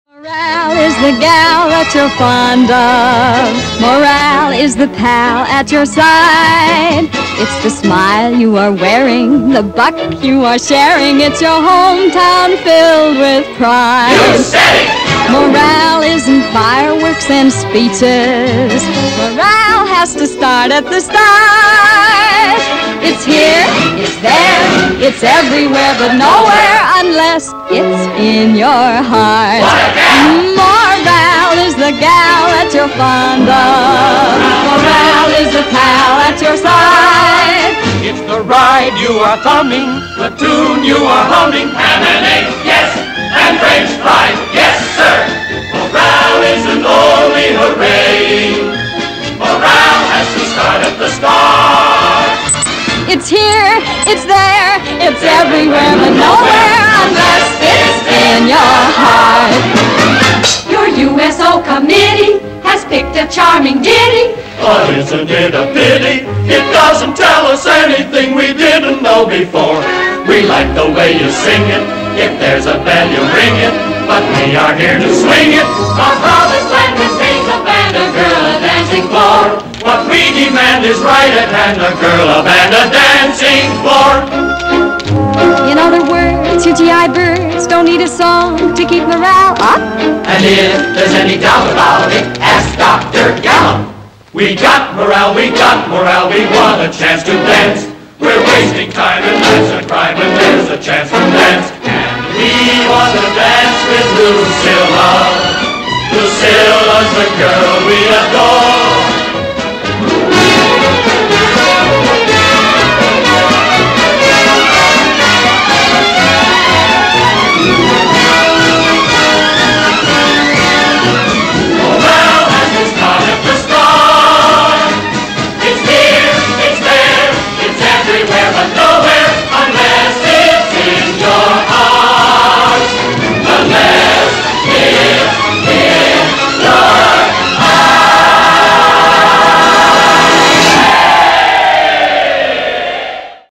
Morale is the gal that you're fond of. Morale is the pal at your side. It's the smile you are wearing, the buck you are sharing. It's your hometown filled with pride. You said it! Morale isn't fireworks and speeches. Morale has to start at the start. It's here, it's there, it's everywhere, but nowhere unless it's in your heart. Morale is the gal that you're fond of. Morale is the pal at your side. It's the ride you are thumbing, the tune you are humming, M&A, yes, and French fries, yes, sir. Morale isn't only hooray. Morale has to start at the start. It's here, it's there, it's everywhere, but nowhere unless it's in your heart. Your USO committee has picked a charming ditty. But isn't it a pity? It doesn't tell us anything we didn't know before. We like the way you sing it. If there's a bell, you ring it. But we are here to swing it. Our promised land contains a band, a girl, a dancing floor. What we demand is right at hand, a girl, a band, a dancing floor. In other words, you GI birds don't need a song to keep morale up. And if there's any doubt about it, ask Dr. Gallup. We got morale, we want a chance to dance. We're wasting time and that's a crime when there's a chance to dance. And we want to dance with Lucilla. Lucilla's the girl we adore.